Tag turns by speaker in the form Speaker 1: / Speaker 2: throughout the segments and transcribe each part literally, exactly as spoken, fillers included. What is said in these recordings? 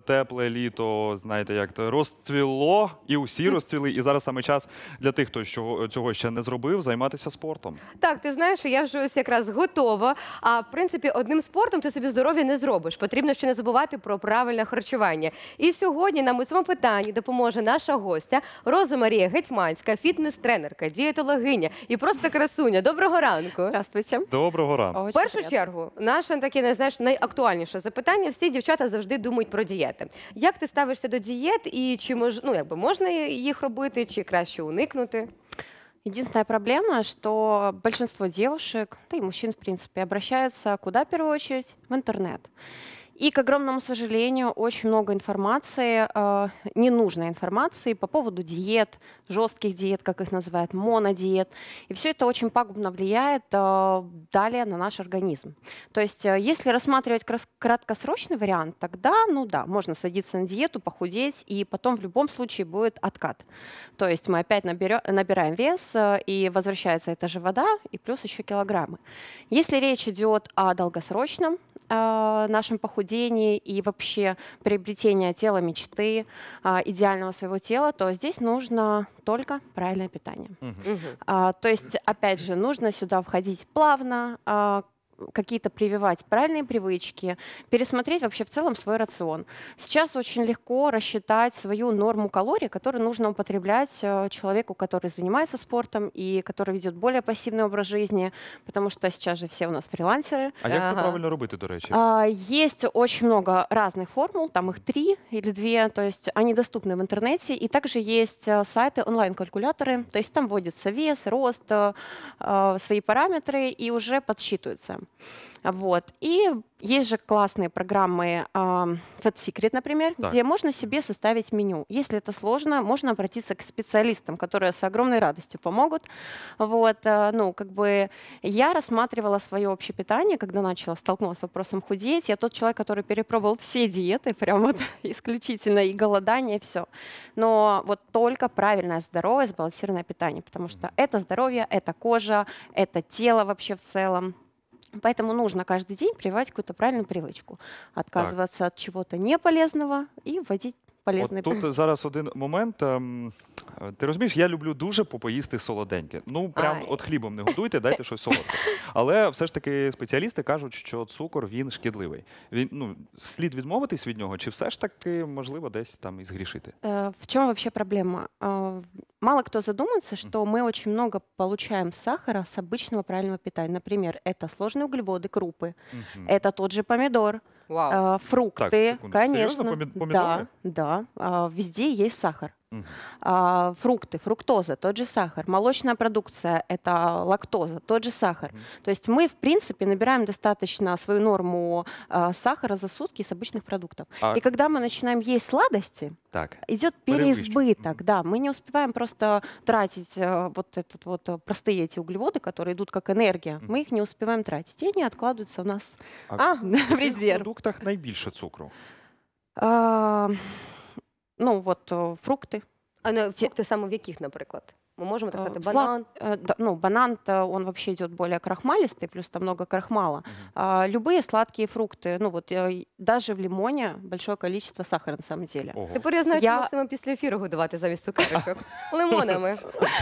Speaker 1: тепле літо, знаєте, як то розцвіло, і усі розцвіли. І зараз саме час для тих, хто цього, цього ще не зробив, займатися спортом.
Speaker 2: Так, ти знаєш, я вже ось якраз готова. А в принципі, одним спортом ти собі здоров'я не зробиш. Потрібно ще не забувати про правильне харчування. І сьогодні нам у цьому питанні допоможе наша гостя Роза Марія Гетьманська, фітнес-тренерка, дієтологиня і просто красуня. Доброго ранку.
Speaker 3: Здравствуйте.
Speaker 1: Доброго ранку.
Speaker 3: Очень
Speaker 2: В першу
Speaker 3: приятно.
Speaker 2: чергу, наше таке, не знаєш, найактуальніше запитання. Всі дівчата завжди думають про дієти. Як ти ставишся до дієт і чи мож, ну, якби можна їх робити, чи краще уникнути?
Speaker 3: Единственная проблема, что большинство девушек, да и мужчин, в принципе, обращаются куда в первую очередь? В интернет. И, к огромному сожалению, очень много информации, э, ненужной информации по поводу диет, жестких диет, как их называют, монодиет. И все это очень пагубно влияет э, далее на наш организм. То есть, э, если рассматривать крас- краткосрочный вариант, тогда, ну да, можно садиться на диету, похудеть, и потом в любом случае будет откат. То есть мы опять наберё- набираем вес, э, и возвращается эта же вода, и плюс еще килограммы. Если речь идет о долгосрочном э, нашем похудении и вообще приобретения тела мечты, а, идеального своего тела, то здесь нужно только правильное питание.
Speaker 1: Мгм.
Speaker 2: Мгм.
Speaker 3: А, то есть, опять же, нужно сюда входить плавно, а, какие-то прививать правильные привычки, пересмотреть вообще в целом свой рацион. Сейчас очень легко рассчитать свою норму калорий, которую нужно употреблять э, человеку, который занимается спортом и который ведет более пассивный образ жизни, потому что сейчас же все у нас фрилансеры.
Speaker 1: А як це
Speaker 2: Ага.
Speaker 1: правильно робити, до речі?
Speaker 3: А, Есть очень много разных формул, там их три или две, то есть они доступны в интернете. И также есть э, сайты, онлайн-калькуляторы, то есть там вводится вес, рост, э, э, свои параметры и уже подсчитываются. Вот. И есть же классные программы э, Fat Secret, например,
Speaker 1: Так.
Speaker 3: где можно себе составить меню. Если это сложно, можно обратиться к специалистам, которые с огромной радостью помогут. Вот, э, ну, как бы я рассматривала свое общее питание, когда начала столкнулась с вопросом худеть. Я тот человек, который перепробовал все диеты, прям вот исключительно и голодание, и все. Но вот только правильное, здоровое, сбалансированное питание, потому что это здоровье, это кожа, это тело вообще в целом. Поэтому нужно каждый день прививать какую-то правильную привычку. Отказываться от чего-то неполезного и вводить полезные
Speaker 1: От тут зараз один момент. ем, е, Ти розумієш, я люблю дуже попоїсти солоденьке. Ну, прям
Speaker 2: Ай.
Speaker 1: от хлібом не годуйте, дайте щось солодке. Але все ж таки спеціалісти кажуть, що цукор, він шкідливий. Він, ну, слід відмовитись від нього, чи все ж таки, можливо, десь там і згрішити?
Speaker 3: Э, В чем вообще проблема? Э, Мало кто задумывается, что мы очень много получаем сахара с обычного правильного питания. Например, это сложные углеводы, крупы,
Speaker 1: Мгм.
Speaker 3: это тот же помидор,
Speaker 2: Вау.
Speaker 3: э, фрукты,
Speaker 1: секунду, серьезно?
Speaker 3: конечно.
Speaker 1: Поми-
Speaker 3: Да,
Speaker 1: помидоры?
Speaker 3: да, а, везде есть сахар.
Speaker 1: Мгм.
Speaker 3: А, Фрукты, фруктоза, тот же сахар, молочная продукция, это лактоза, тот же сахар.
Speaker 1: Мгм.
Speaker 3: То есть мы, в принципе, набираем достаточно свою норму а, сахара за сутки с обычных продуктов.
Speaker 1: А,
Speaker 3: И когда мы начинаем есть сладости,
Speaker 1: так.
Speaker 3: идет
Speaker 1: Перевыщик.
Speaker 3: переизбыток,
Speaker 1: Мгм.
Speaker 3: да, мы не успеваем просто тратить э, вот этот вот э, простые эти углеводы, которые идут как энергия,
Speaker 1: Мгм.
Speaker 3: мы их не успеваем тратить, и они откладываются у нас
Speaker 1: А
Speaker 2: А,
Speaker 3: в
Speaker 1: в яких
Speaker 3: резерв.
Speaker 1: продуктах найбільше цукру?
Speaker 3: А, Ну вот э, фрукты.
Speaker 2: а ну, фрукти саме в яких, наприклад? Ми можемо так
Speaker 3: Э,
Speaker 2: сказати,
Speaker 3: слад-
Speaker 2: банан.
Speaker 3: э, да, Ну, банан-то он вообще идет более крахмалистый, плюс там много крахмала.
Speaker 1: Мгм.
Speaker 3: А, любые сладкие фрукты, ну вот э, даже в лимоне большое количество сахара на самом деле.
Speaker 1: Ого.
Speaker 2: Тепер я знаю,
Speaker 3: Я-
Speaker 2: що Максима після ефіру годувати замість цукерочок. Лимонами.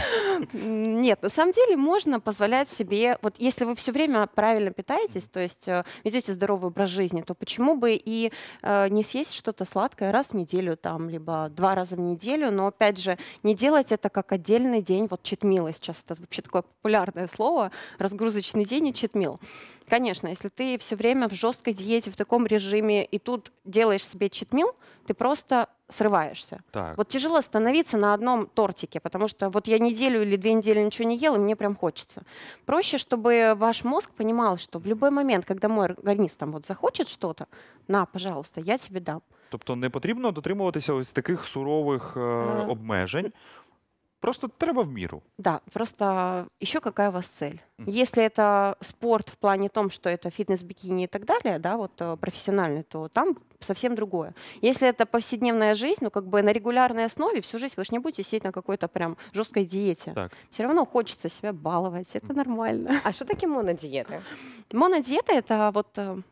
Speaker 3: М, Нет, на самом деле можно позволять себе, вот если вы все время правильно питаетесь, то есть э, ведете здоровый образ жизни, то почему бы и э, не съесть что-то сладкое раз в неделю, там, либо два раза в неделю, но опять же не делать это как отдельный день, вот читмила сейчас, это вообще такое популярное слово, разгрузочный день и читмил. Конечно, если ты все время в жесткой диете, в таком режиме, и тут делаешь себе читмил, ты просто срываешься.
Speaker 1: Так.
Speaker 3: Вот тяжело остановиться на одном тортике, потому что вот я неделю или две недели ничего не ел, и мне прям хочется. Проще, чтобы ваш мозг понимал, что в любой момент, когда мой организм там вот захочет что-то, на, пожалуйста, я тебе дам.
Speaker 1: Тобто не потрібно дотримуватися ось таких сурових е,
Speaker 3: Е,
Speaker 1: обмежень. Просто треба в міру.
Speaker 3: Да, просто еще какая у вас цель?
Speaker 1: Мгм.
Speaker 3: Если это спорт в плане том, что это фитнес-бикини и так далее, да, вот э, профессиональный, то там совсем другое. Если это повседневная жизнь, ну как бы на регулярной основе всю жизнь вы же не будете сидеть на какой-то прям жесткой диете.
Speaker 1: Так.
Speaker 3: Все равно хочется себя баловать, это нормально.
Speaker 2: А що таке монодієти?
Speaker 3: Монодиета это вот э,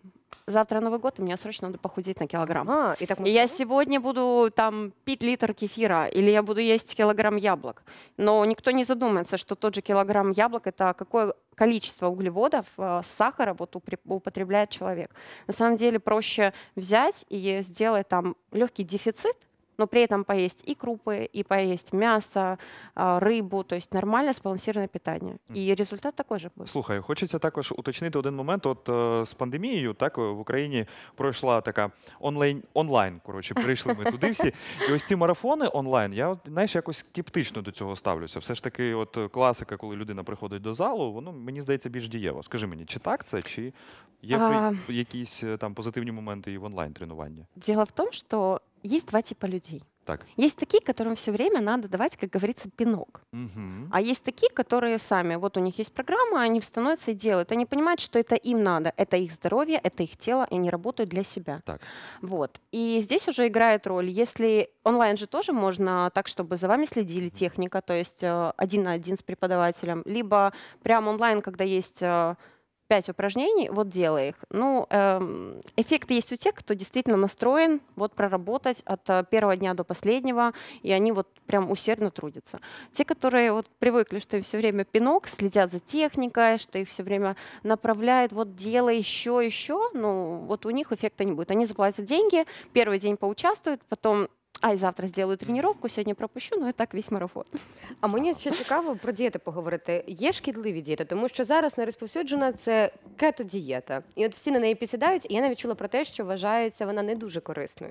Speaker 3: завтра Новый год, и мне срочно надо похудеть на килограмм.
Speaker 2: А, і так
Speaker 3: И я
Speaker 2: можливо?
Speaker 3: сегодня буду там пить литр кефира, или я буду есть килограмм яблок. Но никто не задумается, что тот же килограмм яблок — это какое количество углеводов, э, сахара вот упре- употребляет человек. На самом деле проще взять и сделать там легкий дефицит, но при этом поесть и крупы, и поесть мясо, а, рыбу, то есть нормальное сбалансированное питание.
Speaker 1: Мгм.
Speaker 3: И результат такой же будет.
Speaker 1: Слухай, хочеться також уточнити один момент. От е, з пандемією, так, в Україні пройшла така онлайн, онлайн, коротше, перейшли ми туди всі. І ось ці марафони онлайн, я, от, знаєш, якось скептично до цього ставлюся. Все ж таки, от е, класика, коли людина приходить до залу, воно, мені здається, більш дієво. Скажи мені, чи так це, чи є при-
Speaker 3: А,
Speaker 1: якісь е, там позитивні моменти і в онлайн-тренуванні?
Speaker 3: Дело в том, что есть два типа людей.
Speaker 1: Так.
Speaker 3: Есть такие, которым все время надо давать, как говорится, пинок.
Speaker 1: Угу.
Speaker 3: А есть такие, которые сами, вот у них есть программа, они становятся и делают. Они понимают, что это им надо, это их здоровье, это их тело, и они работают для себя.
Speaker 1: Так.
Speaker 3: Вот. И здесь уже играет роль, если онлайн же тоже можно так, чтобы за вами следили техника, то есть э, один на один с преподавателем, либо прям онлайн, когда есть э, пять упражнений, вот делай их. Ну, эм, эффект есть у тех, кто действительно настроен вот проработать от э, первого дня до последнего, и они вот прям усердно трудятся. Те, которые вот привыкли, что им все время пинок, следят за техникой, что их все время направляют, вот делай еще, еще, ну, вот у них эффекта не будет. Они заплатят деньги, первый день поучаствуют, потом ай, завтра сделаю тренировку, сегодня пропущу, ну и так весь марафон.
Speaker 2: А мені ще цікаво про дієти поговорити. Є шкідливі дієти, тому що зараз найрозповсюджена це кето-дієта. І от всі на неї підсідають, і я навіть чула про те, що вважається вона не дуже корисною.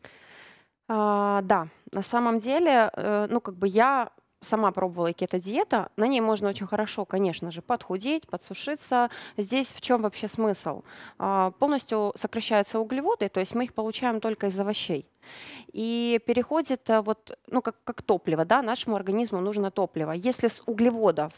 Speaker 3: А, да, на самом деле, э, ну как бы я сама пробовала кето-диета, на ней можно очень хорошо, конечно же, подхудеть, подсушиться. Здесь в чем вообще смысл? А, полностью сокращаются углеводы, то есть мы их получаем только из овощей. И переходит э, вот, ну как, как топливо, да, нашему организму нужно топливо. Если с углеводов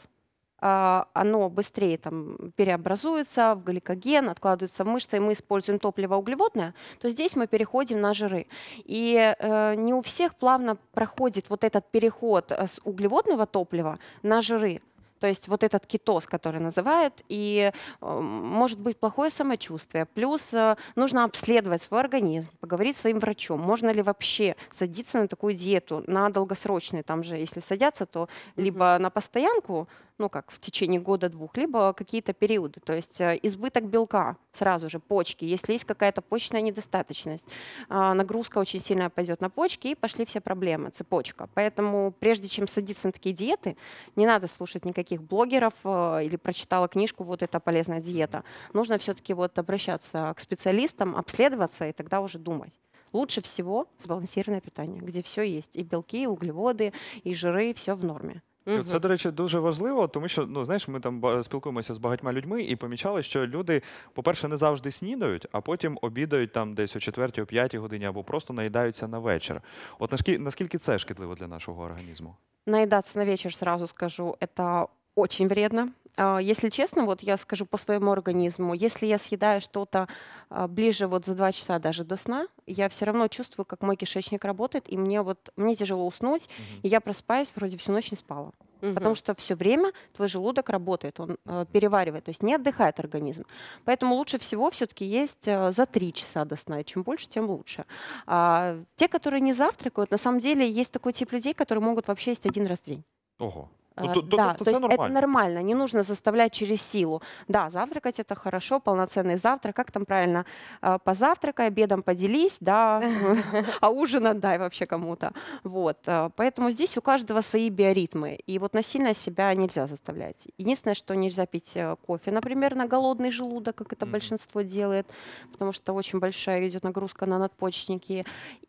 Speaker 3: а, оно быстрее там переобразуется в гликоген, откладывается в мышцы, и мы используем топливо углеводное, то здесь мы переходим на жиры. И э, не у всех плавно проходит вот этот переход э, с углеводного топлива на жиры. То есть вот этот кетоз, который называют, и э, может быть плохое самочувствие. Плюс э, нужно обследовать свой организм, поговорить с своим врачом, можно ли вообще садиться на такую диету, на долгосрочные. Там же, если садятся, то либо на постоянку, ну как в течение года-двух, либо какие-то периоды. То есть э, избыток белка сразу же, почки. Если есть какая-то почечная недостаточность, э, нагрузка очень сильно пойдет на почки, и пошли все проблемы, цепочка. Поэтому прежде чем садиться на такие диеты, не надо слушать никаких блогеров э, или прочитала книжку, вот это полезная диета. Нужно все-таки вот обращаться к специалистам, обследоваться и тогда уже думать. Лучше всего сбалансированное питание, где все есть, и белки, и углеводы, и жиры, все в норме.
Speaker 1: І Це, до речі, дуже важливо, тому що, ну, знаєш, ми там ба- спілкуємося з багатьма людьми і помічали, що люди, по-перше, не завжди снідають, а потім обідають там десь о четвертій, о п'ятій годині або просто наїдаються на вечір. От наскільки, наскільки це шкідливо для нашого організму?
Speaker 3: Наедаться на вечер, сразу скажу, это очень вредно. А, Если честно, вот я скажу по своему организму, если я съедаю что-то а, ближе вот за два часа даже до сна, я все равно чувствую, как мой кишечник работает, и мне вот мне тяжело уснуть,
Speaker 1: Мгм.
Speaker 3: и я просыпаюсь, вроде всю ночь не спала.
Speaker 2: Мгм.
Speaker 3: Потому что все время твой желудок работает, он э, переваривает, то есть не отдыхает организм. Поэтому лучше всего все-таки есть э, за три часа до сна, и чем больше, тем лучше. А, те, которые не завтракают, на самом деле есть такой тип людей, которые могут вообще есть один раз в день.
Speaker 1: Ого.
Speaker 3: А,
Speaker 1: Ну, то, то,
Speaker 3: да,
Speaker 1: тобто
Speaker 3: то
Speaker 1: це
Speaker 3: есть это
Speaker 1: нормально.
Speaker 3: нормально, не нужно заставлять через силу. Да, завтракать это хорошо, полноценный завтрак, как там правильно, а, позавтракай, обедом поделись, да, а ужин отдай вообще кому-то. Вот, а, поэтому здесь у каждого свои биоритмы, и вот насильно себя нельзя заставлять. Единственное, что нельзя пить э, кофе, например, на голодный желудок, как это
Speaker 1: Мгм.
Speaker 3: большинство делает, потому что очень большая идет нагрузка на надпочечники,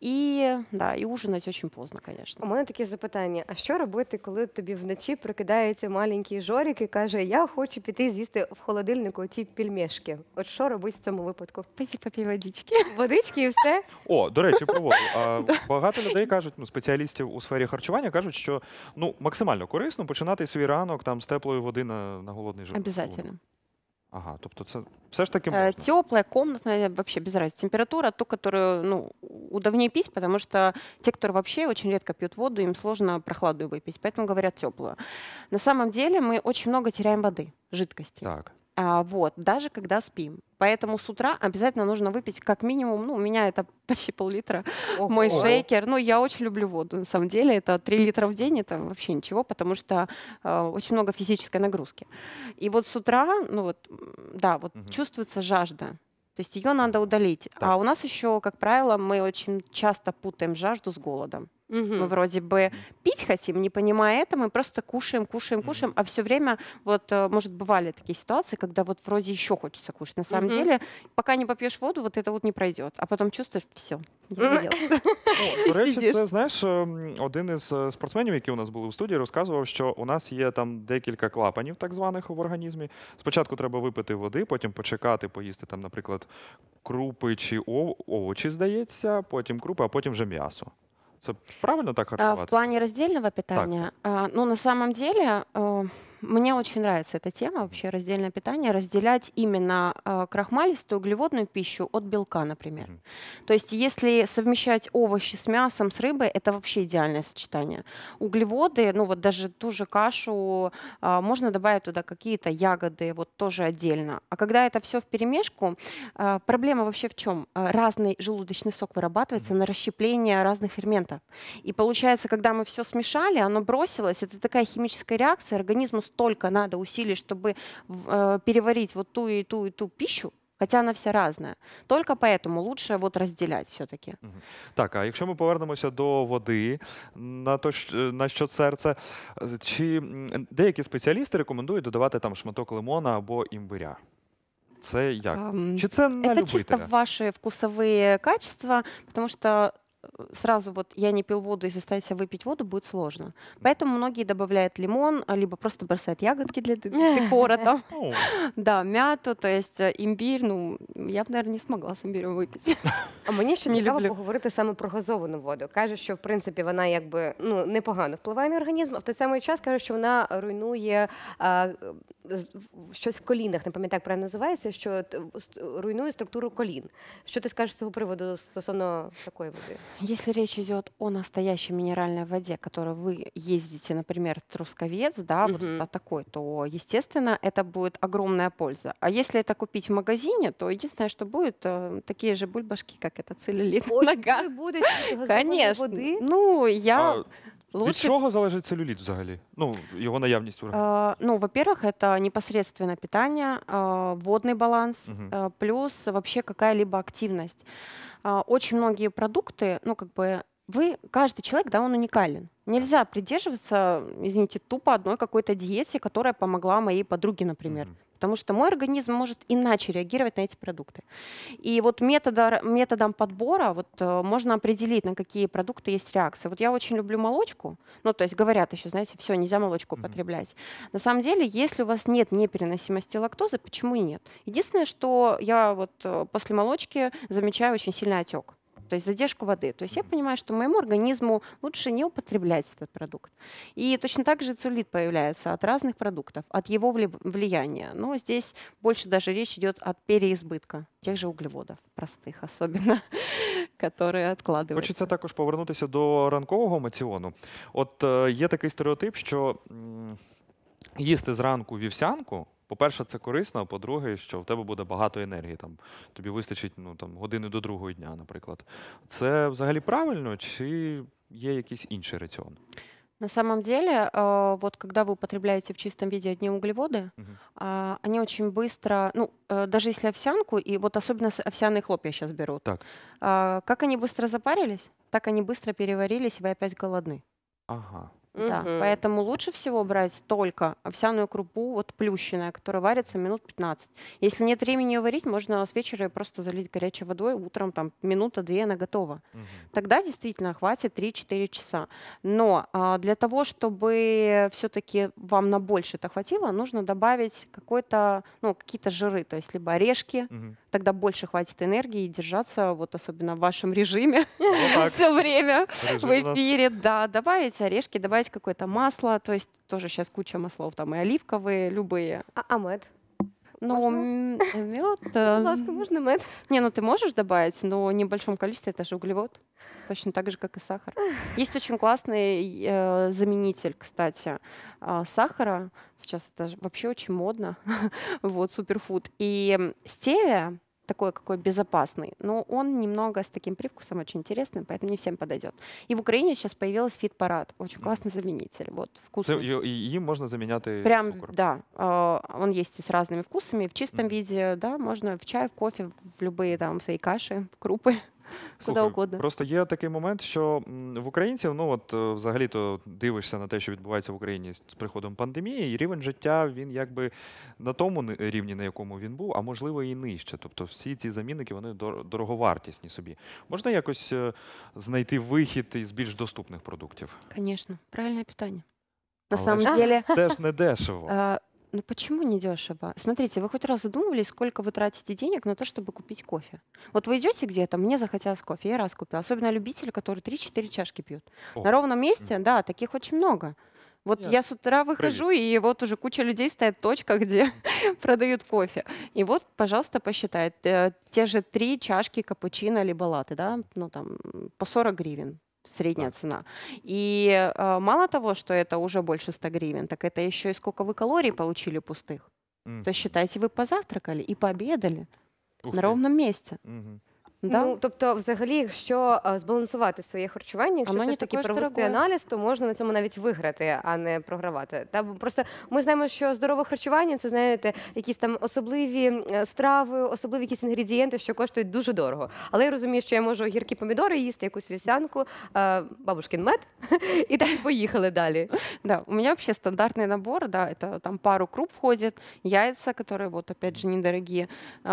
Speaker 3: и, да, и ужинать очень поздно,
Speaker 2: У
Speaker 3: конечно.
Speaker 2: мене таке запитання: а що робити, коли тобі вночі прикидається маленький Жорик і каже: я хочу піти з'їсти в холодильнику ті пельмешки? От що робити в цьому випадку?
Speaker 3: Пойди попей водички.
Speaker 2: Водички і все?
Speaker 1: О, до речі, про воду. А, багато людей кажуть, ну, спеціалістів у сфері харчування кажуть, що ну, максимально корисно починати свій ранок там з теплої води на, на голодний желудок.
Speaker 3: Обязательно.
Speaker 1: Ага, тобто це все ж таки
Speaker 3: Э,
Speaker 1: можна.
Speaker 3: Теплая, комнатная, вообще без разницы. Температура, ту, которую, ну, удобнее пить, потому что те, кто вообще очень редко пьют воду, им сложно прохладную выпить, поэтому говорят теплую. На самом деле мы очень много теряем воды, жидкости.
Speaker 1: Так.
Speaker 3: А, вот, даже когда спим. Поэтому с утра обязательно нужно выпить как минимум, ну, у меня это почти пол-литра, мой
Speaker 2: Ого.
Speaker 1: Ого.
Speaker 3: шейкер. Ну, я очень люблю воду, на самом деле. Это три литра в день, это вообще ничего, потому что э, очень много физической нагрузки. И вот с утра, ну вот, м, да, вот
Speaker 1: Мгм.
Speaker 3: чувствуется жажда. То есть ее надо удалить. А
Speaker 1: Так.
Speaker 3: у нас еще, как правило, мы очень часто путаем жажду с голодом. Мы
Speaker 2: Мгм.
Speaker 3: вроде бы
Speaker 1: Мгм.
Speaker 3: пить хотим, не понимая это, мы просто кушаем, кушаем, кушаем,
Speaker 1: Мгм.
Speaker 3: а все время, вот, э, может, бывали такие ситуации, когда вот вроде еще хочется кушать. На самом
Speaker 2: Мгм.
Speaker 3: деле, пока не попьешь воду, вот это вот не пройдет. А потом чувствуешь, все, я
Speaker 2: М.
Speaker 3: наелся.
Speaker 1: Ну,
Speaker 3: І
Speaker 1: до речі,
Speaker 3: сидиш.
Speaker 1: це знаєш, ем, один із е, спортсменів, які у нас були у студії, розказував, що у нас є там декілька клапанів, так званих, в організмі. Спочатку треба випити води, потім почекати, поїсти там, наприклад, крупи чи ов- овочі, здається, потім крупи, а потім вже м'ясо. Це правильно так
Speaker 3: А, В
Speaker 1: харчуватися?
Speaker 3: плане раздельного питания, а, ну, на самом деле, э, мне очень нравится эта тема, вообще раздельное питание, разделять именно а, крахмалистую углеводную пищу от белка, например.
Speaker 1: Мгм.
Speaker 3: То есть если совмещать овощи с мясом, с рыбой, это вообще идеальное сочетание. Углеводы, ну вот даже ту же кашу, а, можно добавить туда какие-то ягоды, вот тоже отдельно. А когда это все вперемешку, а, проблема вообще в чем? Разный желудочный сок вырабатывается
Speaker 1: Мгм.
Speaker 3: на расщепление разных ферментов. И получается, когда мы все смешали, оно бросилось, это такая химическая реакция, организму столько надо усилий, чтобы в- э, переварить вот ту и ту и ту пищу, хотя она вся разная. Только поэтому лучше вот разделять все-таки.
Speaker 1: Мгм. Так, а якщо ми повернемося до води, на то, щ- на що серце, з- чи м, деякі спеціалісти рекомендують додавати там шматок лимона або імбиря? Це як?
Speaker 3: Ам,
Speaker 1: Чи це на
Speaker 3: Это чисто
Speaker 1: любителя?
Speaker 3: ваши вкусовые качества, потому что э, сразу вот я не пил воду и заставить себя выпить воду будет сложно. Поэтому многие добавляют лимон, а, либо просто бросают ягодки для д- декора там.
Speaker 1: Ну,
Speaker 3: Да, мяту, то есть э, имбирь, ну, я бы, наверное, не смогла с имбирем выпить.
Speaker 2: А мені ще
Speaker 3: Не
Speaker 2: цікаво
Speaker 3: люблю.
Speaker 2: поговорити саме про газовану воду. Кажуть, що в принципі вона якби ну непогано впливає на організм, а в той самий час кажуть, що вона руйнує а, з- в- щось в колінах. Не пам'ятаю, як правильно називається, що т- ст- руйнує структуру колін. Що ти скажеш з цього приводу стосовно такої води?
Speaker 3: Если речь идет о настоящей минеральной воде, которой вы ездите, например, в Трусковец, да, вот
Speaker 2: Мгм.
Speaker 3: по такой, то, естественно, это будет огромная польза. А если это купить в магазине, то единственное, что будет, э, такие же бульбашки, как это целлюлит
Speaker 2: Ось
Speaker 3: нога.
Speaker 2: коли буде тільки газованої
Speaker 3: Конечно.
Speaker 2: води.
Speaker 3: Ну, я
Speaker 1: а від
Speaker 3: лучше
Speaker 1: чого залежить целюліт взагалі? Ну, його наявність в організмі.
Speaker 3: А, Ну, во-первых, это непосредственно питание, а, водный баланс,
Speaker 1: Мгм.
Speaker 3: а, плюс вообще какая-либо активность. А, Очень многие продукты, ну, как бы вы, каждый человек, да, он уникален. Нельзя придерживаться, извините, тупо одной какой-то диете, которая помогла моей подруге, например.
Speaker 1: Мгм.
Speaker 3: Потому что мой организм может иначе реагировать на эти продукты. И вот метода, методом подбора вот, э, можно определить, на какие продукты есть реакция. Вот я очень люблю молочку, ну, то есть говорят еще, знаете, все, нельзя молочку
Speaker 1: Мгм.
Speaker 3: употреблять. На самом деле, если у вас нет непереносимости лактозы, почему и нет? Единственное, что я вот э, после молочки замечаю очень сильный отек. То есть задержку воды. То есть я
Speaker 1: Мгм.
Speaker 3: понимаю, что моему организму лучше не употреблять этот продукт. И точно так же целлюлит появляется от разных продуктов, от его вли- влияния. Но здесь больше даже речь идет от переизбытка тех же углеводов, простых особенно, которые откладываются.
Speaker 1: Хочеться також повернутися до ранкового маціону. От е, є такий стереотип, що м, їсти зранку вівсянку, по-перше, це корисно, а по-друге, що в тебе буде багато енергії. Там, тобі вистачить ну, там, години до другого дня, наприклад. Це взагалі правильно, чи є якийсь інший раціон?
Speaker 3: На самом деле, э, вот когда вы употребляете в чистом виде одни углеводы,
Speaker 1: Мгм.
Speaker 3: а, они очень быстро, ну, э, даже если овсянку, и вот особенно с- овсяные хлопья сейчас берут,
Speaker 1: Так.
Speaker 3: а, как они быстро запарились, так они быстро переварились, и вы опять голодны.
Speaker 1: Ага.
Speaker 3: Да,
Speaker 2: Мгм.
Speaker 3: поэтому лучше всего брать только овсяную крупу, вот плющенная, которая варится минут пятнадцать. Если нет времени ее варить, можно с вечера ее просто залить горячей водой, утром там минута-две она готова.
Speaker 1: Мгм.
Speaker 3: Тогда действительно хватит три-четыре часа. Но а, для того, чтобы все-таки вам на больше это хватило, нужно добавить какой-то, ну, какие-то жиры, то есть либо орешки,
Speaker 1: Мгм.
Speaker 3: тогда больше хватит энергии и держаться, вот особенно в вашем режиме
Speaker 1: Ну, так.
Speaker 3: все время
Speaker 1: Режим
Speaker 3: в
Speaker 1: у нас.
Speaker 3: эфире, да, добавить орешки, добавить какое-то масло, то есть тоже сейчас куча маслов, там и оливковые, любые.
Speaker 2: А, а мед?
Speaker 3: Ну,
Speaker 2: Можно?
Speaker 3: мед...
Speaker 2: Будь ласка, можна мед?
Speaker 3: Не, ну ты можешь добавить, но не в большом количестве, это же углевод. Точно так же, как и сахар. Есть очень классный э, заменитель, кстати, а, сахара. Сейчас это же вообще очень модно. Вот, суперфуд. И м, стевия, такой какой безопасный, но он немного с таким привкусом очень интересный, поэтому не всем подойдет. И в Украине сейчас появилась фит-парад. Очень
Speaker 1: Мгм.
Speaker 3: классный заменитель. Вот,
Speaker 1: Це
Speaker 3: вкусный.
Speaker 1: й- і їм можна заміняти
Speaker 3: Прям,
Speaker 1: цукор.
Speaker 3: да, а, он есть и с разными вкусами, в чистом
Speaker 1: Мгм.
Speaker 3: виде, да, можно в чай, в кофе, в любые там свои каши, в крупы, куда
Speaker 1: Слухай,
Speaker 3: угодно.
Speaker 1: просто є такий момент, що м, в українців, ну от е, взагалі-то дивишся на те, що відбувається в Україні з з приходом пандемії, і рівень життя він якби на тому ни- рівні, на якому він був, а можливо і нижче. Тобто всі ці замінники вони дор- дороговартісні собі. Можна якось е, знайти вихід із більш доступних продуктів,
Speaker 3: Конечно, правильное питание. На
Speaker 1: але
Speaker 3: самом
Speaker 1: ж
Speaker 3: деле,
Speaker 1: теж не дешево.
Speaker 3: а, ну почему не дешево? Смотрите, вы хоть раз задумывались, сколько вы тратите денег на то, чтобы купить кофе? Вот вы идете где-то, мне захотелось кофе, я раз купила. Особенно любители, которые три-четыре чашки пьют.
Speaker 1: О,
Speaker 3: На ровном месте,
Speaker 1: мгм.
Speaker 3: да, таких очень много. Вот
Speaker 1: Я-
Speaker 3: я с утра
Speaker 1: Привет.
Speaker 3: выхожу, и вот уже куча людей стоит точка, где продают кофе. И вот, пожалуйста, посчитай, э, те же три чашки капучино либо латте, да, ну там м, по сорок гривен средняя
Speaker 1: Так.
Speaker 3: цена. И э, мало того, что это уже больше ста гривен, так это еще и сколько вы калорий получили пустых.
Speaker 1: Мгм.
Speaker 3: То есть считайте, вы позавтракали и пообедали
Speaker 1: Ух
Speaker 3: на
Speaker 1: ти.
Speaker 3: ровном месте.
Speaker 1: Мгм.
Speaker 3: Да?
Speaker 2: Ну, тобто, взагалі, якщо е, збалансувати своє харчування, якщо
Speaker 3: Воно
Speaker 2: все
Speaker 3: не
Speaker 2: ж таки
Speaker 3: таке ж
Speaker 2: провести
Speaker 3: дорогое.
Speaker 2: аналіз, то можна на цьому навіть виграти, а не програвати. Та бо просто ми знаємо, що здорове харчування це знаєте, якісь там особливі е, страви, особливі якісь інгредієнти, що коштують дуже дорого. Але я розумію, що я можу гіркі помідори їсти, якусь вівсянку, е, бабушкин мед, і так і поїхали далі.
Speaker 3: Да, у меня вообще стандартный набор, да, это там пару круп входит, яйца, которые вот опять же недорогие.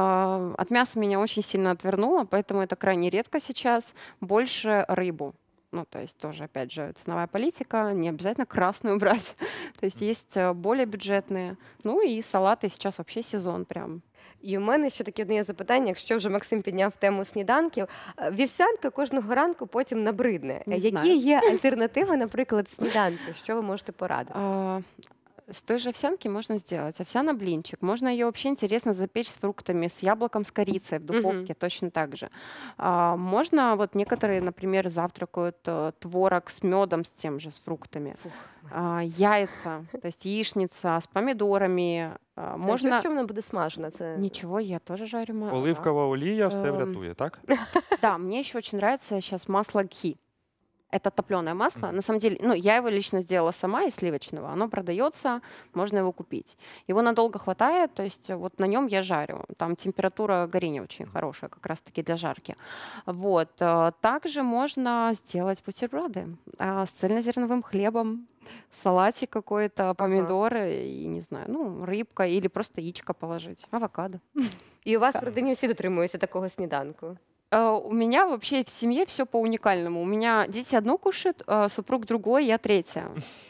Speaker 3: А, От мяса меня очень сильно отвернуло, поэтому это крайне редко сейчас. Больше рыбу. Ну, то есть тоже, опять же, ценовая политика, не обязательно красную брать. То есть
Speaker 1: Мгм.
Speaker 3: есть э, более бюджетные. Ну и салаты сейчас вообще сезон прям.
Speaker 2: І у мене ще таке одне є запитання, якщо вже Максим підняв тему сніданків. е, Вівсянка кожного ранку потім набридне.
Speaker 3: Не
Speaker 2: Які
Speaker 3: знаю.
Speaker 2: є альтернативи, наприклад, сніданку? Що ви можете порадити?
Speaker 3: А, С той же овсянки можно сделать овсяный блинчик. Можно ее вообще интересно запечь с фруктами, с яблоком, с корицей в
Speaker 2: Мгм.
Speaker 3: духовке, точно так же. А, Можно, вот некоторые, например, завтракают э, творог с медом, с тем же, с фруктами.
Speaker 2: Фух.
Speaker 3: А, Яйца, то есть яичница с помидорами. А,
Speaker 2: Та
Speaker 3: Можно...
Speaker 2: Що, що вона буде смажена? Це
Speaker 3: Ничего, я тоже жарю. ма-
Speaker 1: Оливкова олія все
Speaker 3: Ем,
Speaker 1: врятує, так?
Speaker 3: Да, мне еще очень нравится сейчас масло гхи. Это топленое масло.
Speaker 1: Мгм.
Speaker 3: На самом деле, ну, я его лично сделала сама из сливочного. Оно продается, можно его купить. Его надолго хватает, то есть вот на нем я жарю. Там температура горения очень хорошая, как раз-таки для жарки. Вот. э, Также можно сделать бутерброды а, с цельнозерновым хлебом, салатик какой-то, помидоры и, не знаю, ну, рыбка или просто яичко положить, авокадо.
Speaker 2: і у вас в родині всі дотримуються такого сніданку.
Speaker 3: Э, У меня вообще в семье все по уникальному. У меня дети одно кушают, а супруг другое, я третья.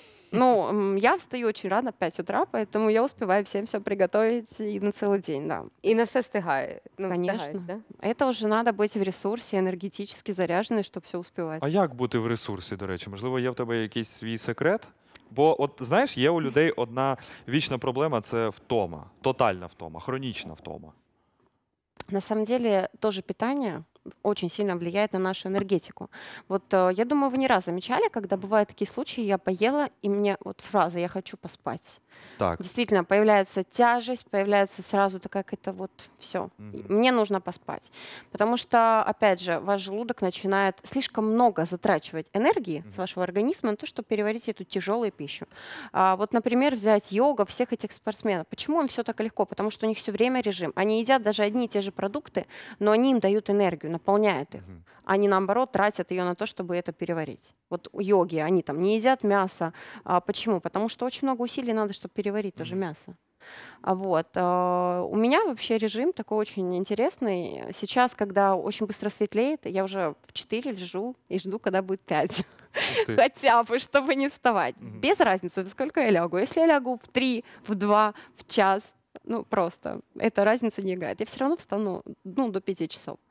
Speaker 3: Ну, м, я встаю очень рано, в пять утра, поэтому я успеваю всем все приготовить и на целый день, да.
Speaker 2: І на все встигає. Ну,
Speaker 3: Конечно.
Speaker 2: встигають, да?
Speaker 3: Это уже надо быть в ресурсе, энергетически заряженной, чтобы все успевать.
Speaker 1: А як бути в ресурсі, до речі? Можливо, є в тебе якийсь свій секрет? Бо, от знаєш, є у людей одна вічна проблема це втома, тотальна втома, хронічна втома.
Speaker 3: На самом деле тоже питание очень сильно влияет на нашу энергетику. Вот э, я думаю, вы не раз замечали, когда бывают такие случаи, я поела, и мне вот фраза «я хочу поспать».
Speaker 1: Так.
Speaker 3: Действительно, появляется тяжесть, появляется сразу такая какая-то вот все.
Speaker 1: Мгм.
Speaker 3: Мне нужно поспать. Потому что, опять же, ваш желудок начинает слишком много затрачивать энергии
Speaker 1: Мгм.
Speaker 3: с вашего организма на то, чтобы переварить эту тяжелую пищу. А вот, например, взять йога всех этих спортсменов. Почему им все так легко? Потому что у них все время режим. Они едят даже одни и те же продукты, но они им дают энергию, наполняют их.
Speaker 1: Мгм.
Speaker 3: Они, наоборот, тратят ее на то, чтобы это переварить. Вот у йоги, они там не едят мясо. А почему? Потому что очень много усилий надо, чтобы переварить тоже
Speaker 1: Мгм.
Speaker 3: мясо. А Вот. а, У меня вообще режим такой очень интересный. Сейчас, когда очень быстро светлеет, я уже в четыре лежу и жду, когда будет пять.
Speaker 1: Ух ти.
Speaker 3: Хотя бы, чтобы не вставать.
Speaker 1: Мгм.
Speaker 3: Без разницы, во сколько я лягу. Если я лягу в три, в два, в час, ну просто, эта разница не играет. Я все равно встану, ну, до пяти часов.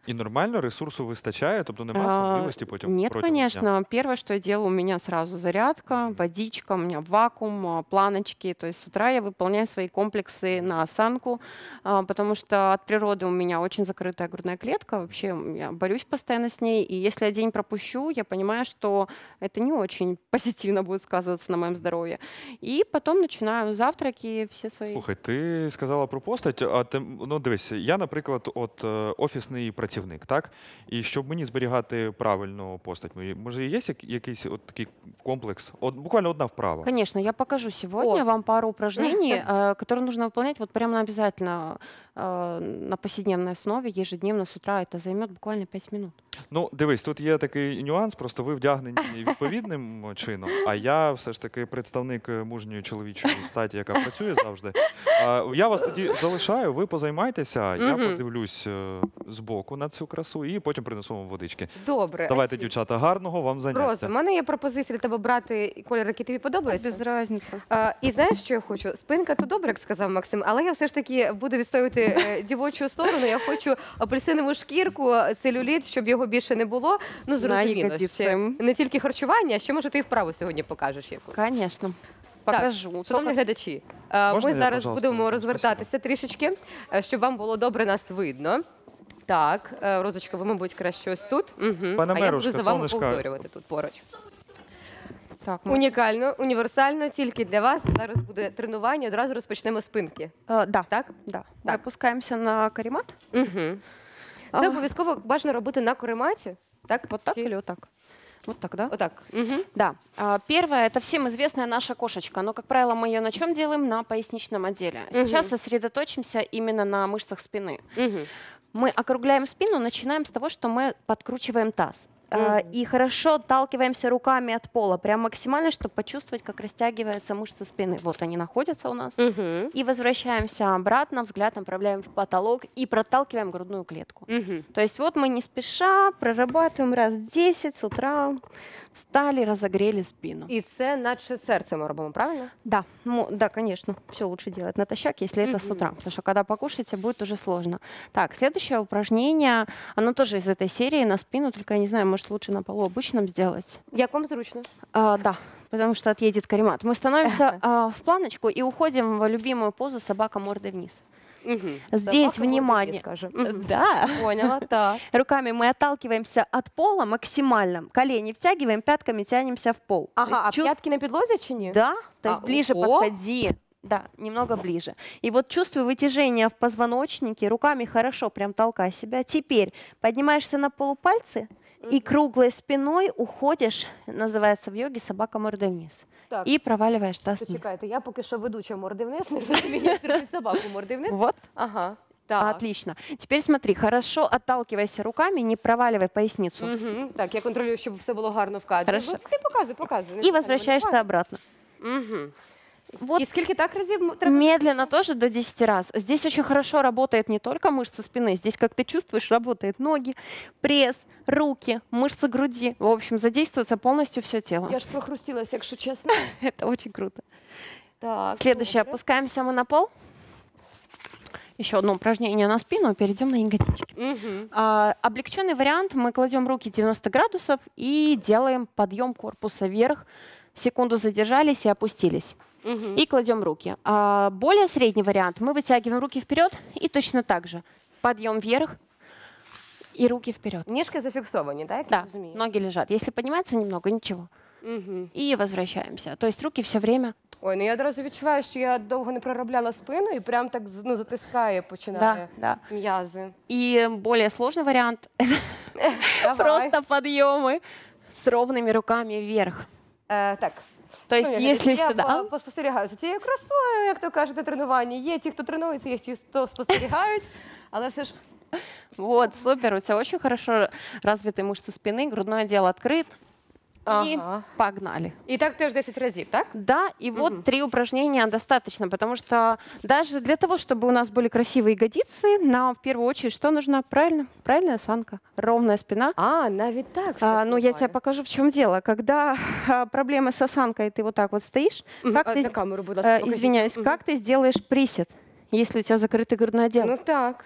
Speaker 1: І нормально ресурсу вистачає, тобто немає
Speaker 3: А,
Speaker 1: сонливості потім
Speaker 3: Нет,
Speaker 1: протягом дня?
Speaker 3: конечно. Первое, что я делаю, у меня сразу зарядка,
Speaker 1: Мгм.
Speaker 3: водичка, у меня вакуум, а, планочки. То есть с утра я выполняю свои комплексы на осанку, а, потому что от природы у меня очень закрытая грудная клетка. Вообще м, я борюсь постоянно с ней. И если я день пропущу, я понимаю, что это не очень позитивно будет сказываться на моем здоровье. И потом начинаю завтраки все свои.
Speaker 1: Слухай, ти сказала про постать, а ти, ну дивись, я, наприклад, от е, офісний працівник, так? І щоб мені зберігати правильну постать, мою, може, є як- якийсь от такий комплекс? От буквально одна вправа.
Speaker 3: Конечно, я покажу сегодня
Speaker 2: О.
Speaker 3: вам пару упражнений, э, которые нужно выполнять вот прямо обязательно э, на повседневной основе, ежедневно с утра. Это займет буквально пять минут.
Speaker 1: Ну, дивись, тут є такий нюанс, просто ви вдягнені відповідним чином, а я все ж таки представник е, мужньої чоловічої статі, яка працює завжди. А, Я вас тоді залишаю, ви позаймайтеся, я
Speaker 2: Мгм.
Speaker 1: подивлюсь е, збоку на цю красу і потім принесу вам водички.
Speaker 2: Добре.
Speaker 1: Давайте,
Speaker 2: Асі.
Speaker 1: дівчата, гарного вам
Speaker 2: Роза,
Speaker 1: заняття.
Speaker 2: в мене є пропозиція для тебе брати кольор, який тобі подобається.
Speaker 3: Без разницы.
Speaker 2: А, і знаєш, що я хочу? Спинка то добре, як сказав Максим, але я все ж таки буду відстоювати е, дівочу сторону. Я хочу апельсинову шкірку, целюліт, щоб його більше не було. Ну, зрозуміло,
Speaker 3: ягодиці.
Speaker 2: ще не тільки харчування, а ще, може, ти і вправу сьогодні покажеш яку.
Speaker 3: Конечно. Покажу.
Speaker 2: Шановні
Speaker 3: Только
Speaker 2: глядачі, е,
Speaker 1: Можна
Speaker 2: ми
Speaker 1: я,
Speaker 2: зараз
Speaker 1: пожалуйста,
Speaker 2: будемо
Speaker 1: візьму?
Speaker 2: розвертатися трішечки, е, щоб вам було добре нас видно. Так, е, Розочка, ви, мабуть, краще ось тут. Угу.
Speaker 1: Пане
Speaker 2: А я буду
Speaker 1: Мерушка,
Speaker 2: за вами
Speaker 1: сонечка.
Speaker 2: повторювати тут поруч.
Speaker 3: так. мы-
Speaker 2: Унікально, універсально, тільки для вас. Зараз буде тренування, одразу розпочнемо з спинки.
Speaker 3: э, да,
Speaker 2: Так?
Speaker 3: да. Мы
Speaker 2: Так.
Speaker 3: опускаемся на каремат.
Speaker 2: Угу.
Speaker 3: А,
Speaker 2: Це обов'язково бажано робити на корематі. Так?
Speaker 3: Вот так
Speaker 2: Чи-
Speaker 3: или вот так? Вот так, да?
Speaker 2: Отак. Угу.
Speaker 3: Да. А, Первое, это всем известная наша кошечка. Но, как правило, мы ее на чем делаем? На поясничном отделе. Сейчас
Speaker 2: Мгм.
Speaker 3: сосредоточимся именно на мышцах спины.
Speaker 2: Угу.
Speaker 3: Мы округляем спину, начинаем с того, что мы подкручиваем таз. А,
Speaker 2: Мгм.
Speaker 3: И хорошо отталкиваемся руками от пола, прям максимально, чтобы почувствовать, как растягиваются мышцы спины. Вот они находятся у нас.
Speaker 2: Угу.
Speaker 3: И возвращаемся обратно, взгляд направляем в потолок и проталкиваем грудную клетку.
Speaker 2: Угу.
Speaker 3: То есть вот мы не спеша прорабатываем раз десять с утра, встали, разогрели спину.
Speaker 2: І це наче серце ми робимо, правильно?
Speaker 3: Да, мо- да, конечно, все лучше делать натощак, если это с
Speaker 2: Мгм.
Speaker 3: утра, потому что когда покушаете, будет уже сложно. Так, следующее упражнение, оно тоже из этой серии на спину, только я не знаю, может лучше на полу обычном сделать.
Speaker 2: Як вам зручно?
Speaker 3: А, да, потому что отъедет каремат. Мы становимся а, в планочку и уходим в любимую позу собака мордой вниз.
Speaker 2: Угу.
Speaker 3: Здесь внимание. Да.
Speaker 2: Поняла, так.
Speaker 3: Руками мы отталкиваемся от пола максимально, колени втягиваем, пятками тянемся в пол. То
Speaker 2: Ага, а
Speaker 3: есть чувств-
Speaker 2: п'ятки на підлозі чи ні?
Speaker 3: Да, то
Speaker 2: А,
Speaker 3: есть ближе
Speaker 2: о.
Speaker 3: подходи. Да, немного ближе. И вот чувствую вытяжение в позвоночнике, руками хорошо прям толкай себя. Теперь поднимаешься на полупальцы и круглой спиной уходишь, называется в йоге собака мордой вниз.
Speaker 2: Так.
Speaker 3: И проваливаешь таз вниз.
Speaker 2: Почекайте, я поки що ведуча морди вниз, не розумію, як зробити собаку морди вниз.
Speaker 3: Вот,
Speaker 2: Ага, так.
Speaker 3: отлично. Теперь смотри, хорошо отталкивайся руками, не проваливай поясницу.
Speaker 2: Угу. Так, я контролюю, щоб все було гарно в кадрі.
Speaker 3: Хорошо.
Speaker 2: Ну, Ти показуй, показуй. не
Speaker 3: И
Speaker 2: знаю,
Speaker 3: возвращаешься обратно.
Speaker 2: Угу.
Speaker 3: Вот
Speaker 2: І скільки так разів м- треба?
Speaker 3: медленно тоже до десяти раз. Здесь очень хорошо работает не только мышцы спины, здесь, как ты чувствуешь, работают ноги, пресс, руки, мышцы груди. В общем, задействуется полностью все тело.
Speaker 2: Я ж прохрустілася, якщо чесно.
Speaker 3: Это очень круто.
Speaker 2: Так,
Speaker 3: Следующее.
Speaker 2: добре.
Speaker 3: Опускаемся мы на пол. Еще одно упражнение на спину, перейдем на ягодички.
Speaker 2: Мгм.
Speaker 3: А, облегченный вариант. Мы кладем руки девяносто градусов и делаем подъем корпуса вверх. Секунду задержались и опустились.
Speaker 2: Мгм.
Speaker 3: И кладем руки. А, более средний вариант. Мы вытягиваем руки вперед и точно так же. Подъем вверх и руки вперед.
Speaker 2: Ніжки зафіксовані, так? як я
Speaker 3: Да,
Speaker 2: розумію?
Speaker 3: ноги лежат. Если подниматься немного, ничего.
Speaker 2: Мгм.
Speaker 3: И возвращаемся. То есть руки все время.
Speaker 2: Ой, ну я одразу відчуваю, що я довго не проробляла спину і прям так з- ну, затискає,
Speaker 3: Да,
Speaker 2: починає
Speaker 3: да.
Speaker 2: м'язи.
Speaker 3: И более сложный вариант.
Speaker 2: Давай.
Speaker 3: Просто подъемы с ровными руками вверх.
Speaker 2: Е, так.
Speaker 3: То есть,
Speaker 2: Ну, я
Speaker 3: если
Speaker 2: я
Speaker 3: сюда,
Speaker 2: по- поспостерігаю за цією красою, як то кажуть, на тренуванні. Є ті, хто тренується, є ті, хто спостерігають, але все ж
Speaker 3: вот, супер, у тебя очень хорошо развиты мышцы спины, грудной отдел открыт. И
Speaker 2: Ага.
Speaker 3: погнали.
Speaker 2: І так теж десять разів, так?
Speaker 3: Да, и вот
Speaker 2: Мгм.
Speaker 3: три упражнения достаточно, потому что даже для того, чтобы у нас были красивые ягодицы, нам в первую очередь что нужно? Правильно? Правильная осанка, ровная спина.
Speaker 2: А, навіть так.
Speaker 3: А, ну, я тебе
Speaker 2: буває.
Speaker 3: покажу, в чем дело. Когда а, проблемы с осанкой, ты вот так вот стоишь,
Speaker 2: Мгм.
Speaker 3: как
Speaker 2: А,
Speaker 3: ты
Speaker 2: на камеру, будь
Speaker 3: э,
Speaker 2: ласка, покажіть.
Speaker 3: извиняюсь,
Speaker 2: Мгм.
Speaker 3: как ты сделаешь присед, если у тебя закрытый грудной отдел?
Speaker 2: Ну так.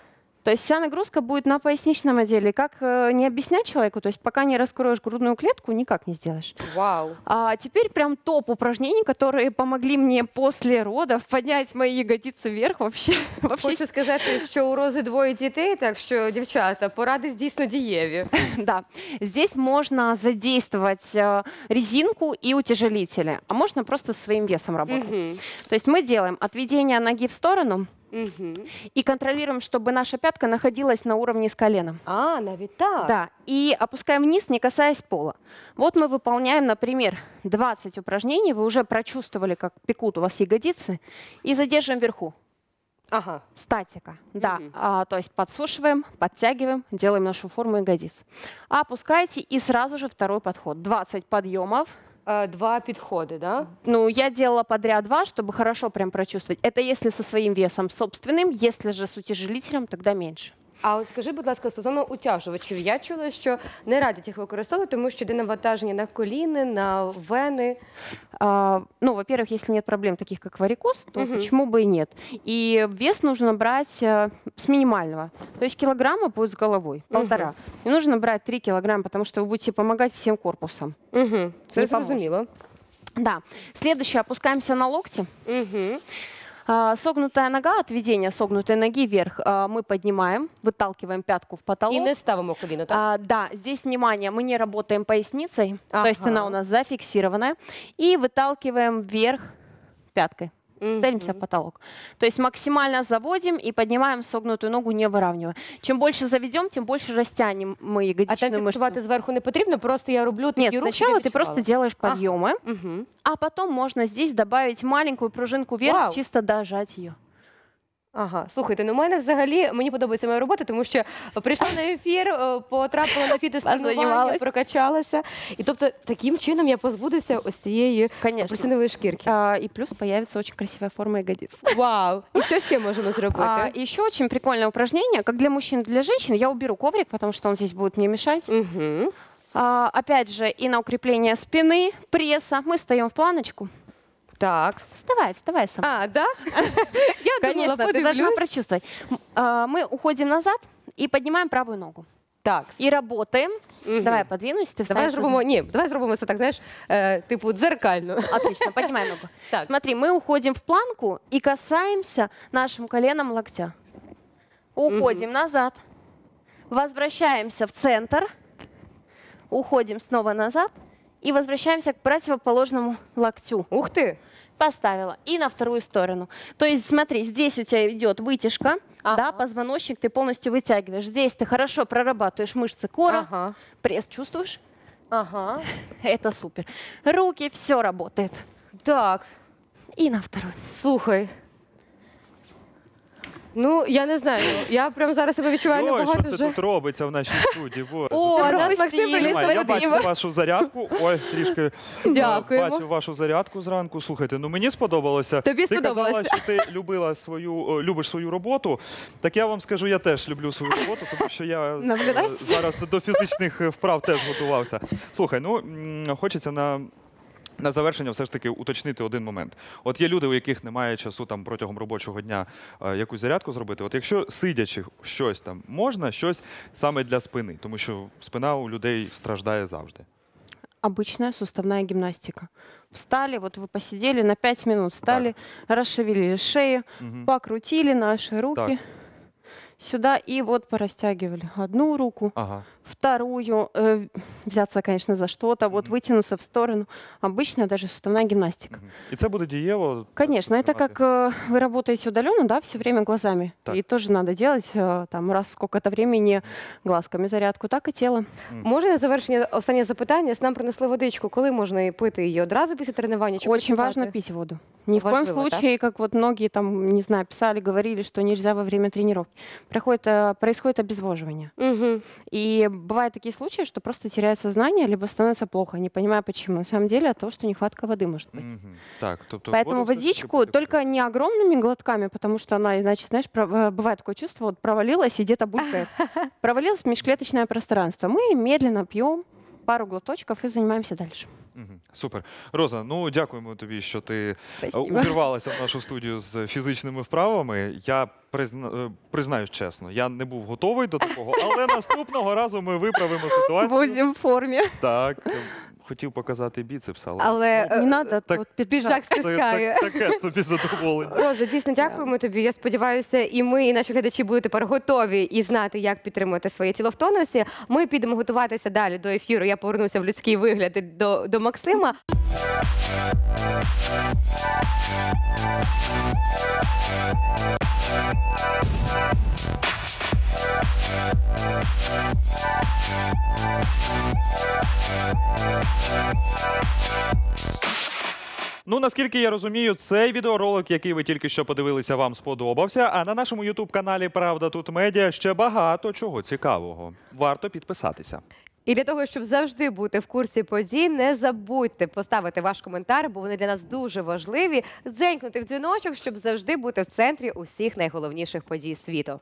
Speaker 3: То есть вся нагрузка будет на поясничном отделе. Как э, не объяснять человеку, то есть пока не раскроешь грудную клетку, никак не сделаешь.
Speaker 2: Вау.
Speaker 3: А теперь прям топ упражнений, которые помогли мне после родов поднять мои ягодицы вверх вообще. вообще
Speaker 2: Хочу сказати, що у Рози двоє дітей, так що, дівчата, поради дійсно дієві.
Speaker 3: Да. Здесь можно задействовать э, резинку и утяжелители, а можно просто своим весом работать.
Speaker 2: Мгм.
Speaker 3: То есть мы делаем отведение ноги в сторону
Speaker 2: Мгм.
Speaker 3: и контролируем, чтобы наша пятка находилась на уровне с коленом.
Speaker 2: А, навіть так.
Speaker 3: Да, и опускаем вниз, не касаясь пола. Вот мы выполняем, например, двадцать упражнений, вы уже прочувствовали, как пекут у вас ягодицы, и задерживаем вверху.
Speaker 2: Ага.
Speaker 3: Статика, да.
Speaker 2: Мгм.
Speaker 3: А, то есть подсушиваем, подтягиваем, делаем нашу форму ягодиц. Опускайте и сразу же второй подход. двадцать подъемов.
Speaker 2: Е, Два підходи, да?
Speaker 3: Ну, я делала подряд два, чтобы хорошо прям прочувствовать. Это если со своим весом собственным, если же с утяжелителем, тогда меньше.
Speaker 2: А от скажи, будь ласка, стосовно утяжувачів, я чула, що не радять їх використовувати, тому що йде навантаження на коліни, на вени.
Speaker 3: А, ну, во-первых, если нет проблем таких, как варикоз, то
Speaker 2: Мгм.
Speaker 3: почему бы и нет. И вес нужно брать э, с минимального. То есть килограмма будет с головой,
Speaker 2: Мгм.
Speaker 3: полтора. Не нужно брать три килограмма, потому что вы будете помогать всем корпусом.
Speaker 2: Угу. Це
Speaker 3: Не
Speaker 2: зрозуміло.
Speaker 3: Да. Следующее, опускаемся на локти.
Speaker 2: Угу.
Speaker 3: А, согнутая нога, отведение согнутой ноги вверх, а, мы поднимаем, выталкиваем пятку в потолок.
Speaker 2: І не ставимо коліно, так?
Speaker 3: А, да, здесь внимание, мы не работаем поясницей, то есть
Speaker 2: Ага.
Speaker 3: она у нас зафиксированная, и выталкиваем вверх пяткой,
Speaker 2: Мгм.
Speaker 3: целимся в потолок. То есть максимально заводим и поднимаем согнутую ногу, не выравнивая. Чем больше заведем, тем больше растянем мы
Speaker 2: А там
Speaker 3: ягодичную мышцу.
Speaker 2: фіксувати зверху не потрібно, просто я роблю такі
Speaker 3: Нет,
Speaker 2: рухи.
Speaker 3: сначала ты просто делаешь
Speaker 2: Ага.
Speaker 3: подъемы,
Speaker 2: Угу.
Speaker 3: а потом можно здесь добавить маленькую пружинку вверх,
Speaker 2: Вау.
Speaker 3: чисто дожать ее.
Speaker 2: Ага, слухайте, ну в мене взагалі мені подобається моя робота, тому що прийшла на ефір, е, потрапила на фітнес-тренування,
Speaker 3: Позанімалась.
Speaker 2: прокачалася. І тобто таким чином я позбудуся ось цієї
Speaker 3: Конечно.
Speaker 2: апельсинової шкірки.
Speaker 3: А, и плюс появится очень красивая форма ягодиц.
Speaker 2: Вау! І що ще можемо зробити?
Speaker 3: А, еще очень прикольное упражнение, как для мужчин и для женщин. Я уберу коврик, потому что он здесь будет мне мешать.
Speaker 2: Угу.
Speaker 3: А, опять же, и на укрепление спины, пресса. Мы встаем в планочку.
Speaker 2: Так.
Speaker 3: Вставай, вставай сама.
Speaker 2: А, да? Я
Speaker 3: Конечно,
Speaker 2: думала,
Speaker 3: ты должна
Speaker 2: подивлюсь.
Speaker 3: прочувствовать. М, а, Мы уходим назад и поднимаем правую ногу.
Speaker 2: Так.
Speaker 3: И работаем.
Speaker 2: Мгм.
Speaker 3: Давай, подвинусь, ты
Speaker 2: Давай
Speaker 3: встанешь.
Speaker 2: зробимо, ні, давай зробимо це так, знаєш, е, типу дзеркально.
Speaker 3: Отлично, поднимай ногу.
Speaker 2: Так.
Speaker 3: Смотри, мы уходим в планку и касаемся нашим коленом локтя. Уходим назад. Возвращаемся в центр. Уходим снова назад. И возвращаемся к противоположному локтю.
Speaker 2: Ух ти!
Speaker 3: Поставила. И на вторую сторону. То есть, смотри, здесь у тебя идет вытяжка,
Speaker 2: Ага.
Speaker 3: да, позвоночник ты полностью вытягиваешь. Здесь ты хорошо прорабатываешь мышцы кора,
Speaker 2: Ага.
Speaker 3: пресс чувствуешь?
Speaker 2: Ага.
Speaker 3: Это супер. Руки, все работает.
Speaker 2: Так,
Speaker 3: И на вторую.
Speaker 2: слухай. Ну, я не знаю. Я прям зараз себе відчуваю
Speaker 1: Ой, що
Speaker 2: набагато
Speaker 1: це
Speaker 2: вже.
Speaker 1: тут робиться в нашій студії? Боже,
Speaker 2: О,
Speaker 1: це
Speaker 2: наш
Speaker 3: Пропустили.
Speaker 2: Максим приніс
Speaker 1: Тримай, я
Speaker 2: Вадима.
Speaker 1: бачу вашу зарядку. Ой, трішки е,
Speaker 2: Дякуємо.
Speaker 1: бачу вашу зарядку зранку. Слухайте, ну мені сподобалося.
Speaker 2: Тобі
Speaker 1: Ти казала,
Speaker 2: сподобалося.
Speaker 1: що ти любила свою, е, любиш свою роботу. Так я вам скажу, я теж люблю свою роботу, тому що я е,
Speaker 3: Наблюдайся.
Speaker 1: зараз до фізичних е, вправ теж готувався. Слухай, ну м, хочеться на. На завершення все ж таки уточнити один момент. От є люди, у яких немає часу там протягом робочого дня е, якусь зарядку зробити. От якщо сидячи щось там можна, щось саме для спини, тому що спина у людей страждає завжди.
Speaker 3: Обычная суставная гимнастика. Встали, вот вы посидели на пять минут, встали, расшевелили шею,
Speaker 1: Мгм.
Speaker 3: покрутили наши руки
Speaker 1: Так.
Speaker 3: сюда и вот порастягивали одну руку,
Speaker 1: Ага.
Speaker 3: вторую, э, взяться, конечно, за что-то, вот
Speaker 1: Мгм.
Speaker 3: вытянуться в сторону. Обычная даже суставная гимнастика.
Speaker 1: Мгм. І це буде дієво.
Speaker 3: Конечно, это как э, вы работаете удаленно, да, все время глазами.
Speaker 1: Так.
Speaker 3: И тоже надо делать э, там раз в сколько-то времени глазками зарядку, так и тело.
Speaker 2: Може на завершення останнє запитання. Нам принесли водичку. Коли можна її пити її? Одразу після тренування? Чи
Speaker 3: Очень
Speaker 2: почекати?
Speaker 3: важно пить воду. Ни в коем
Speaker 2: Важливо, так?
Speaker 3: случае, как вот многие там, не знаю, писали, говорили, что нельзя во время тренировки. Проходит, э, происходит обезвоживание.
Speaker 2: Угу.
Speaker 3: И бывают такие случаи, что просто теряет сознание, либо становится плохо, не понимая почему. На самом деле от того, что нехватка воды может быть.
Speaker 1: Мгм. Так, тобто
Speaker 3: Поэтому
Speaker 1: воду все ж таки
Speaker 3: водичку
Speaker 1: потрібно.
Speaker 3: только не огромными глотками, потому что она, иначе, знаешь, про- э, бывает такое чувство, вот провалилась и где-то булькает. Провалилось в межклеточное пространство. Мы медленно пьем пару глоточков и занимаемся дальше.
Speaker 1: Мгм. Супер. Роза, ну дякуємо тобі, що ти е,
Speaker 3: Спасибо.
Speaker 1: увірвалася в нашу студію з фізичними вправами. Я призна... е, признаюсь чесно, я не був готовий до такого, але наступного разу ми виправимо ситуацію.
Speaker 3: Будем в форме.
Speaker 1: Так, е, хотів показати біцепс, але,
Speaker 2: Але
Speaker 1: ну,
Speaker 2: е,
Speaker 3: Не надо
Speaker 1: так-
Speaker 3: вот
Speaker 2: піджак
Speaker 3: піджак.
Speaker 1: це
Speaker 2: стискає.
Speaker 1: так, таке собі задоволення.
Speaker 2: Роза, дійсно дякуємо тобі. Я сподіваюся, і ми, і наші глядачі будуть тепер готові і знати, як підтримувати своє тіло в тонусі. Ми підемо готуватися далі до ефіру. Я повернуся в людський вигляд і до, до Максима.
Speaker 1: Ну, наскільки я розумію, цей відеоролик, який ви тільки що подивилися, вам сподобався. А на нашому ютуб-каналі Правда тут медіа ще багато чого цікавого. Варто підписатися.
Speaker 2: І для того, щоб завжди бути в курсі подій, не забудьте поставити ваш коментар, бо вони для нас дуже важливі. Дзенькнути в дзвіночок, щоб завжди бути в центрі усіх найголовніших подій світу.